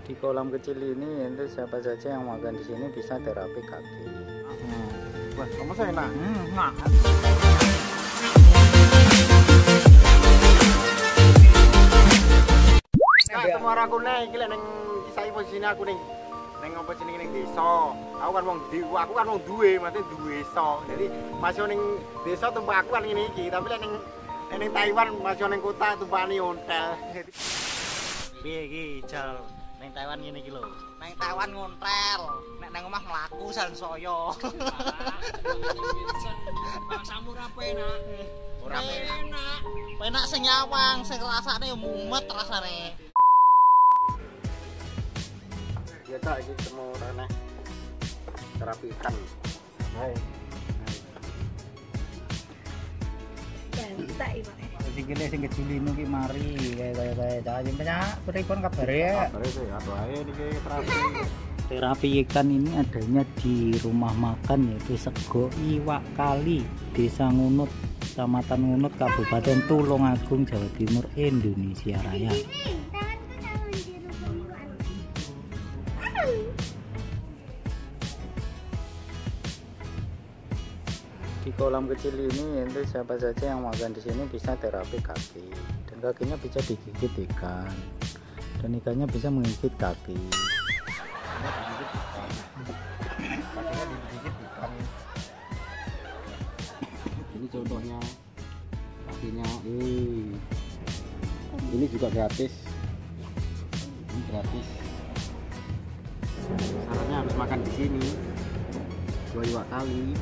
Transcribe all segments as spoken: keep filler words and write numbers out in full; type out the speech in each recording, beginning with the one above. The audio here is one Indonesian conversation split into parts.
Di kolam kecil ini itu siapa saja yang makan di sini bisa terapi kaki. Hmm. Wah, kamu saya enak. Hmm, enak. Kak, kemar aku nih, iki lek ning kisah posisine aku ning ning apa jenenge ning desa. Aku kan wong dewa, aku kan wong duwe, mate duwe desa. Jadi masih ning desa tumpah aku kan ngene iki, tapi lek ning ning Taiwan masih ning kota tumpahane hotel. Piye iki, Jal? Neng Taiwan ngene iki lho. Neng Taiwan ngontel, nek nang omah mlaku sansaya. Bangsamu ora penak. Ora penak. Penak sing nyawang, sing rasane yo mumet rasane. Ya tak iki temu rene. Terapi ikan. Hai. Jantak iki, Pak. Sing kene sing kecil ini ki mari kaya-kaya ta jenengan pripun kabare ya? Kabare sih ado ae niki terapi. Terapi ikan ini adanya di rumah makan yaitu Sego Iwak Kali, Desa Ngunut, Kecamatan Ngunut, Kabupaten Tulungagung, Jawa Timur, Indonesia Raya. Di kolam kecil ini itu siapa saja yang makan di sini bisa terapi kaki, dan kakinya bisa digigit ikan, dan ikannya bisa menggigit kaki. Kakinya digigit ikan. Ini contohnya kakinya. Eh. Ini juga gratis. Ini gratis. Syaratnya harus makan di sini. Dua iwak kali.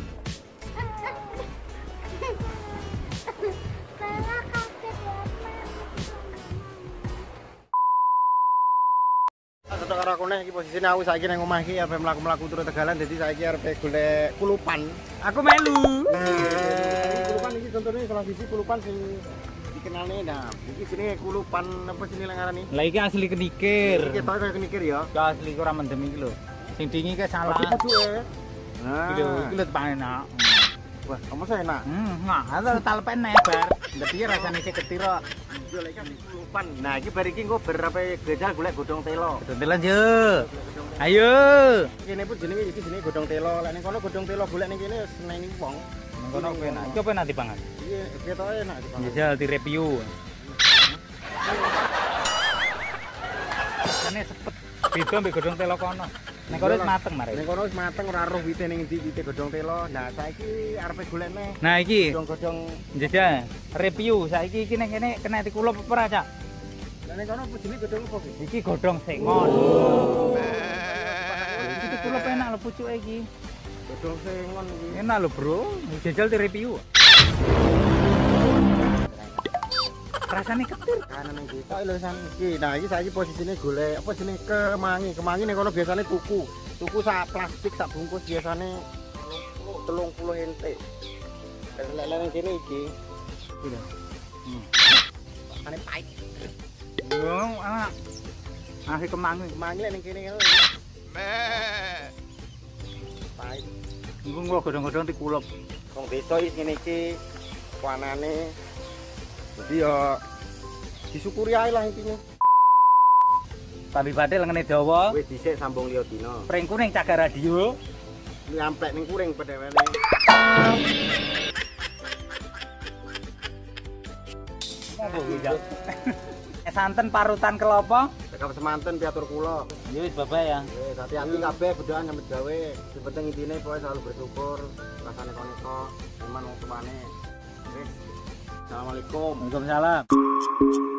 Tetep karo aku nih, iki posisine aku saiki nang omah iki arep mlaku-mlaku turu Tegalan, dadi saiki arep golek kulupan. Aku melu. Nah, kulupan iki contohnya salah siji kulupan sing dikenalne. Nah, iki jenenge kulupan apa jenenge lek ngarani? Lah iki asli kenikir. Iki ketok kaya kenikir ya. Ya asli ora mendem iki lho. Sing dingi ke salah. Iki paduke. Nah, Iki lho, iki lho paling enak. wah, kamu saya enak. Hmm, nah, ada talpen nebar. Dadi rasane sik ketira. Yo lek iki kulupan. Nah, iki bar iki engko ber apa gejal golek godhong telo. Dontelan yo. Ayo. Kene pun jenenge iki jenenge godhong telo. Lek ning kono godhong telo golek ning kene seneni wong. Nang kono enak. Iki apa enak dipangan? Iya, ketoke enak dipangan. Jajal di review. Ini sepet beda mbek godhong telo kono. Nek kono wis mateng mare. Ning kono wis mateng ora roh wite ning ndi wite godhong telo. Nah, saiki arepe golekne Nah iki godhong-godhong. jajal review saiki iki ning kene kena dikulup apa ora, Cak? Lah ning kono apa jenenge godhong apa iki? Iki godhong sengon. Iki dikulup enak lho pucuke iki. Godhong sengon iki. Enak lho, Bro. Jajal di review. Rasane ketir. Kanan ning desa lho san iki. Nah, iki saiki posisine golek apa jenenge kemangi. Kemangi ning kono biasane tuku. Tuku sak plastik sak bungkus biasane telung puluh ente. Lek ning kene iki. Iki lho. Hmm. Ane pahit. Yo, anak. Asli kemangi. Kemangi lek ning kene lho. Pahit. Iku kok godhong-godhong dikulup. Wong desa iki ngene iki wanane. Jadi ya disyukuri ae lah intine. Tapi badhe lengene dawa. Wis dhisik sambung liya dina. Pring kuning cagar radio. Nyamplek ning kuring pedewene. Eh santen parutan kelopo. Cekap semanten piatur kula. Ya wis bapak ya. Wis hati-hati kabeh budal nyambut gawe. Sing penting intine pokoke selalu bersyukur. Rasane koneko, iman wong tuane. Wis. Assalamualaikum. Waalaikumsalam.